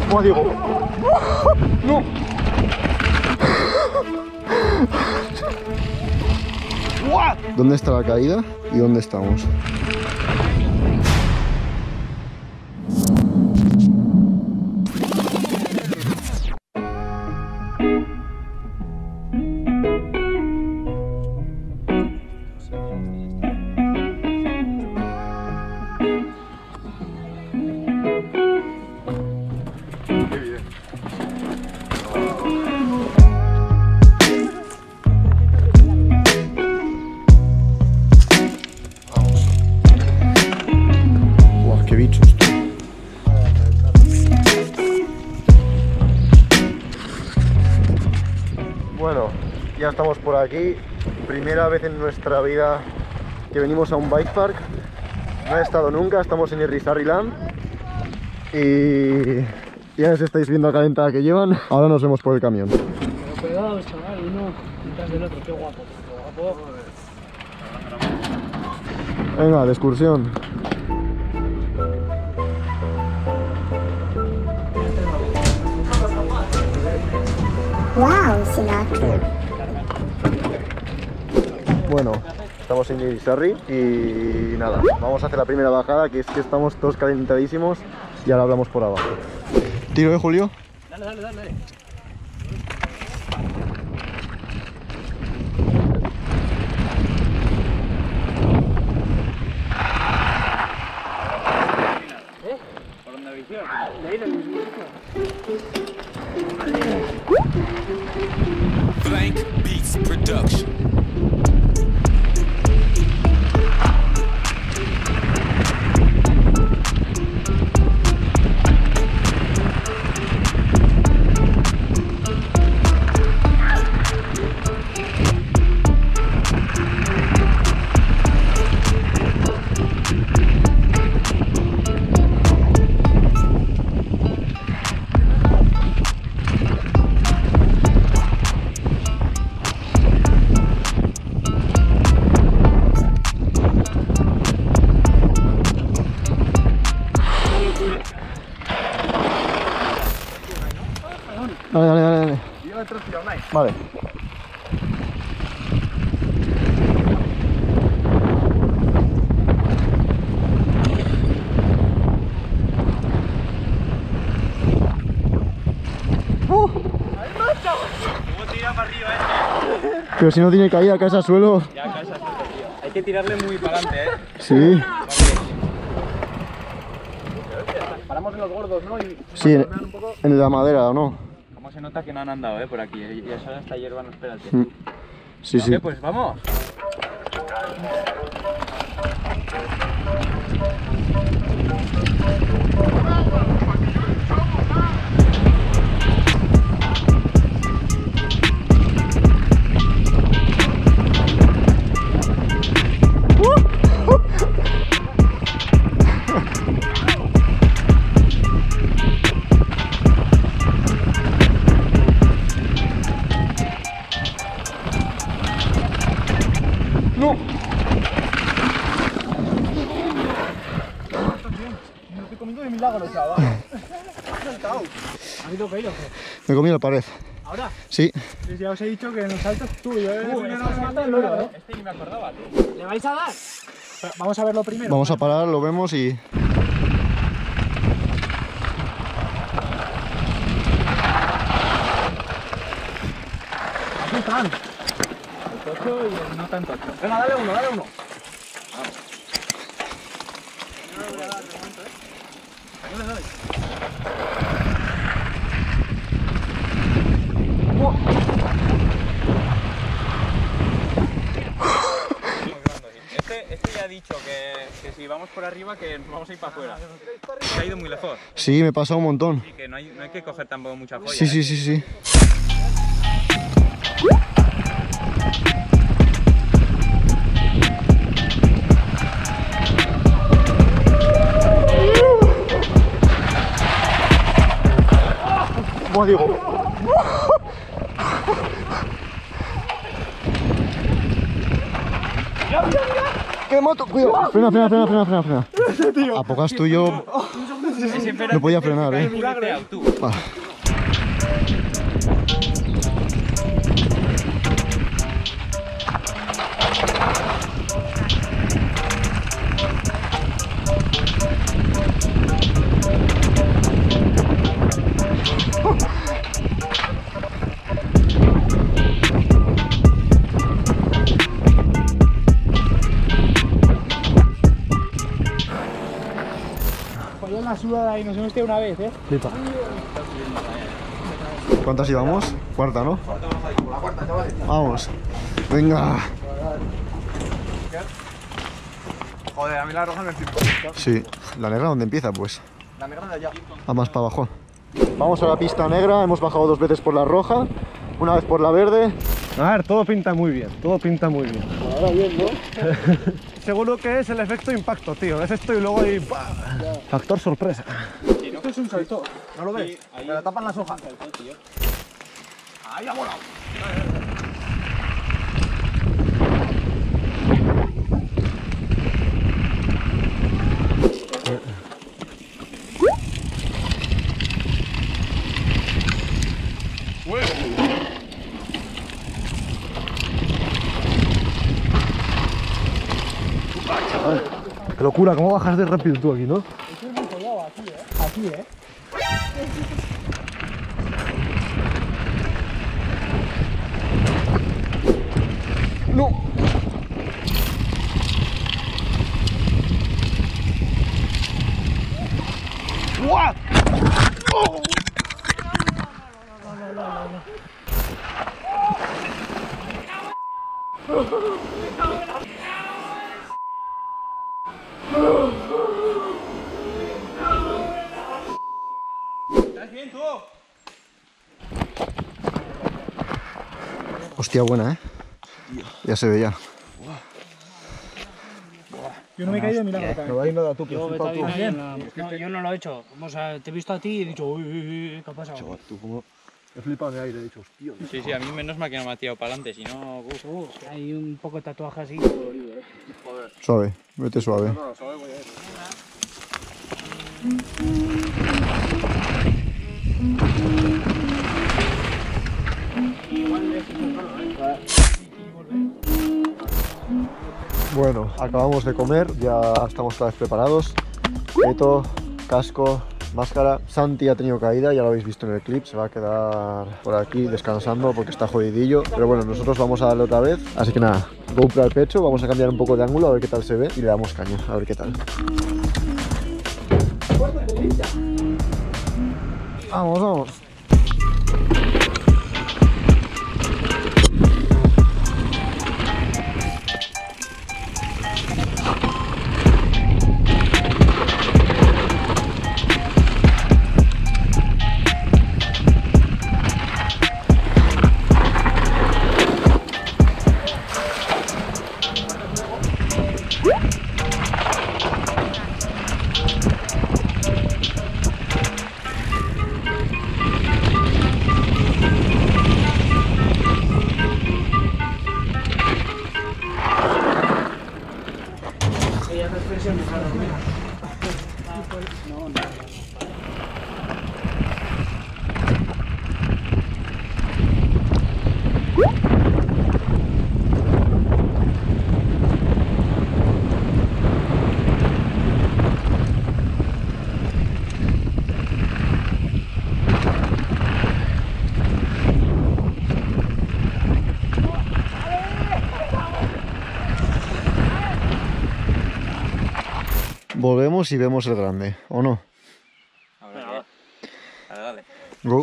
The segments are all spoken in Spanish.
Como digo. No. ¿Dónde está la caída y dónde estamos? Bueno, ya estamos por aquí. Primera vez en nuestra vida que venimos a un bike park. No he estado nunca, estamos en Irrizarry-Land. Y ya os estáis viendo la calentada que llevan. Ahora nos vemos por el camión. Pero cuidado, chaval, uno detrás del otro, qué guapo, qué guapo. Venga, de excursión. Wow, Sinatra. Bueno, estamos en Irrizarry y nada, vamos a hacer la primera bajada, que es que estamos todos calentadísimos y ahora hablamos por abajo. ¿Tiro, Julio? Dale, dale, dale. ¿Por dónde visión? De ahí del mismo sitio. Blank Beats Production. Dale, dale, dale, dale. Vale. ¿Cómo tira para arriba este? Pero si no tiene caída, caes al suelo. Ya, caes al suelo, tío. Hay que tirarle muy para adelante, Sí. Paramos en los gordos, ¿no? Y Sí, un poco. en la madera, ¿o no? ¿Cómo se nota que no han andado, por aquí? Y eso esta hierba no espera el Mm. Sí, sí. Pues vamos. ¡No! Me estoy comiendo de milagro, chaval. ¿Has ido caído o qué? Me comí la pared. ¿Ahora? Sí. Pues ya os he dicho que en el salto es tuyo, Este ni me acordaba, tío. ¿Le vais a dar? Pero vamos a verlo primero. Vamos a parar, lo vemos y... Aquí están. El tocho y el no tan tocho. Venga, dale uno, dale uno. Vamos. No le voy a dar de momento, No le doy. Este ya ha dicho que si vamos por arriba que nos vamos a ir para afuera. Se ha ido muy lejos. Sí, me he pasado un montón. Y que no hay que coger tampoco mucha joya. Sí, sí, sí, sí. Como digo. ¡Qué moto! Cuidado. Frena, frena, frena, frena, frena, frena. ¿A poco es tuyo? Un No podía frenar, Va. Falló la sudada y nos hemos tirado una vez, Flipa. ¿Cuántas llevamos? Cuarta, ¿no? Vamos. Venga. Joder, a mí la roja me flipa. Sí. ¿La negra dónde empieza, pues? La negra de allá. A más para abajo. Vamos a la pista negra. Hemos bajado 2 veces por la roja, una vez por la verde. A ver, todo pinta muy bien, todo pinta muy bien. Ahora bien, ¿no? Seguro que es el efecto impacto, tío. Es esto y luego hay... Factor sorpresa. Esto es un salto. ¿No lo ves? Me la tapan las hojas. ¡Ahí ha volado! Qué locura, cómo bajas de rápido tú aquí, ¿no? Esto es muy collado aquí, Aquí, ¡No! ¡Guau! ¿Estás bien tú? Hostia, buena, ¿eh? Ya se veía. Yo no me he caído de milagro también. No hay nada tú, pero Yo, flipa tú. no, yo no lo he hecho. O sea, te he visto a ti y he dicho, uy, ¿qué ha pasado? Chaval, tú como... He flipado de aire, he dicho, hostia. Sí, sí, a mí menos mal que no me ha tirado para adelante, si no... Hay un poco de tatuaje así. Suave, vete suave. Bueno, acabamos de comer, ya estamos otra vez preparados. Peto, casco, máscara. Santi ha tenido caída, ya lo habéis visto en el clip. Se va a quedar por aquí descansando porque está jodidillo. Pero bueno, nosotros vamos a darle otra vez. Así que nada, GoPro al pecho, vamos a cambiar un poco de ángulo a ver qué tal se ve y le damos caña, a ver qué tal. Vamos, vamos. Volvemos y vemos el grande, ¿o no? A ver, dale, dale. Go.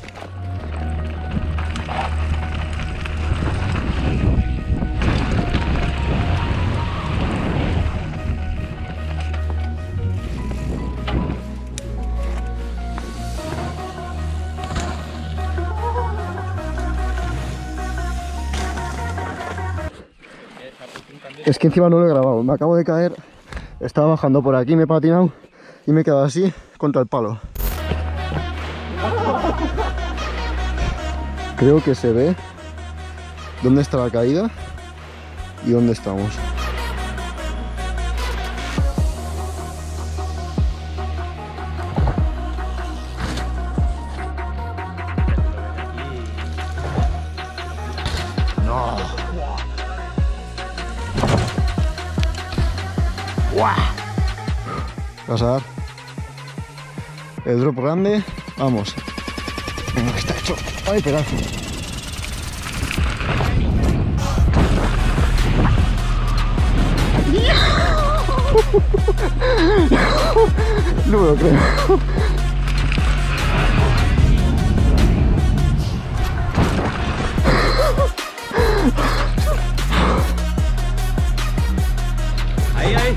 Es que encima no lo he grabado, me acabo de caer. Estaba bajando por aquí, me he patinado y me he quedado así contra el palo. Creo que se ve dónde está la caída y dónde estamos. Vas a dar el drop grande. Vamos. Venga, que está hecho. ¡Ay, pedazo! No me lo creo. Ahí, ahí.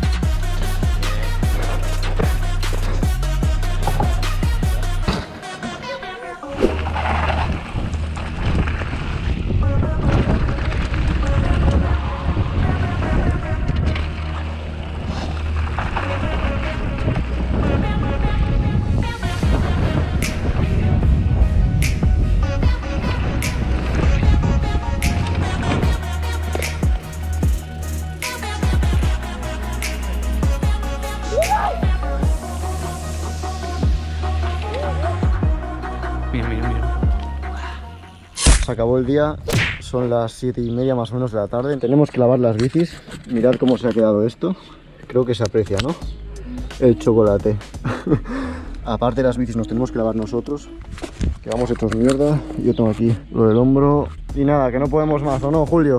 Mira, mira, mira. Se acabó el día, son las 7:30 más o menos de la tarde. Tenemos que lavar las bicis. Mirad cómo se ha quedado esto. Creo que se aprecia, ¿no? El chocolate. Aparte de las bicis nos tenemos que lavar nosotros, que vamos hechos mierda. Yo tengo aquí lo del hombro. Y nada, que no podemos más, ¿o no, Julio?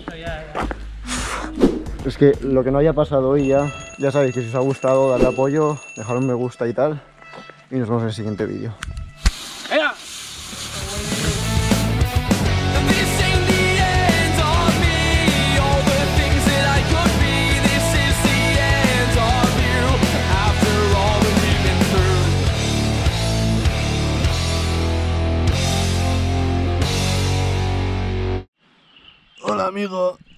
Es que lo que no haya pasado hoy ya sabéis que si os ha gustado, darle apoyo, dejar un me gusta y tal. Y nos vemos en el siguiente vídeo. ¡Venga! This ain't the end of me. All the things that I could be. This is the end of you. After all that we've been through. Hola, amigo.